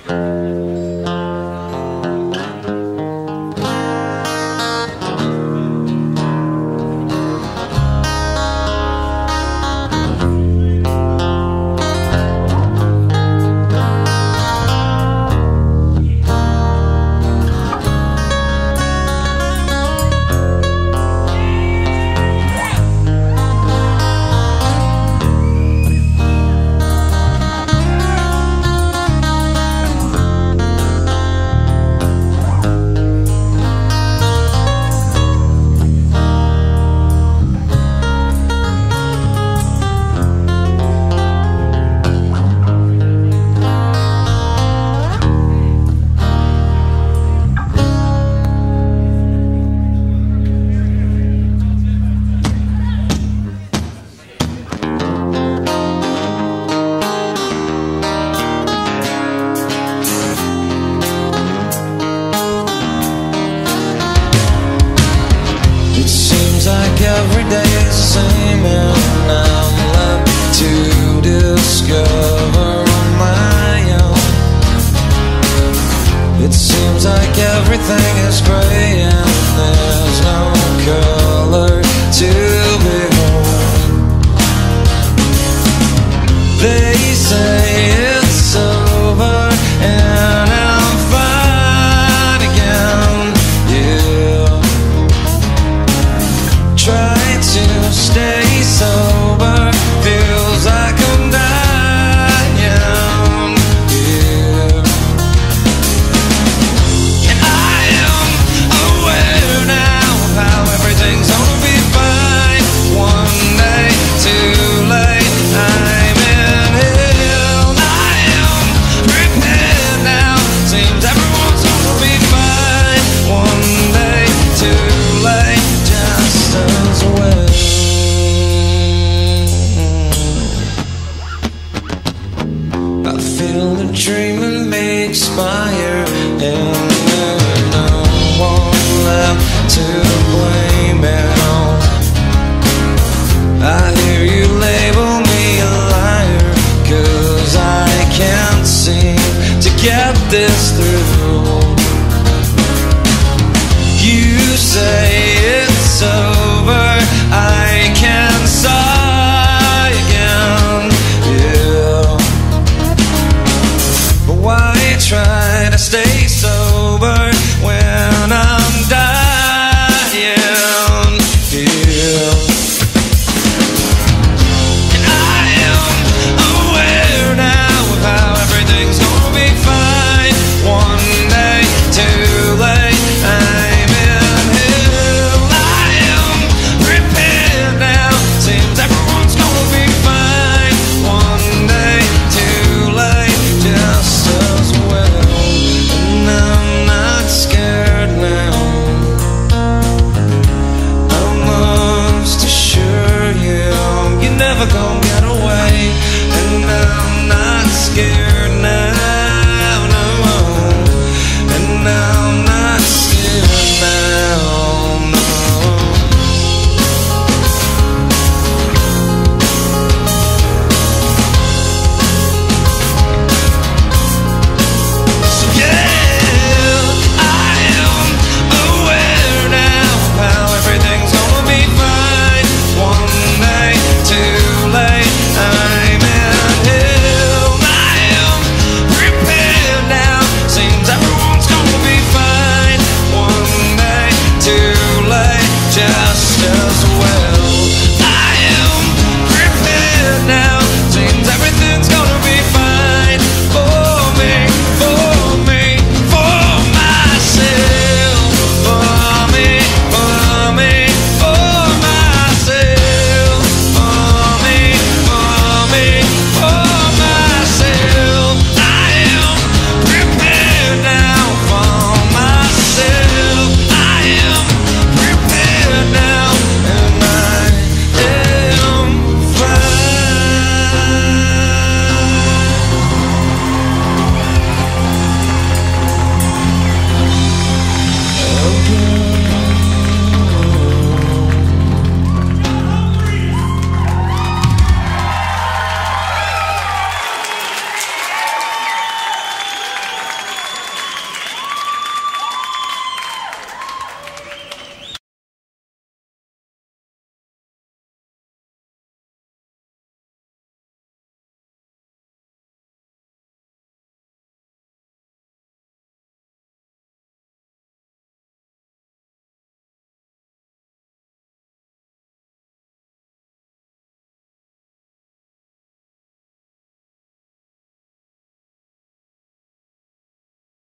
Every day is the same and I'm left to discover on my own. It seems like everything is gray and there's no color to behold. They say it's over and I'm fine again, yeah. Try to stay sober, feels like I'm dying, yeah. And I am aware now of how everything's gonna be fine. One day too late, I'm in hell. I am prepared now, seems everyone's gonna be fine. One day too late, just as well. I feel the dreaming may expire and there's no one left to blame at all. I hear you label me a liar, 'cause I can't seem to get this through. You say it's over, I can sigh again, yeah. But why try to stay so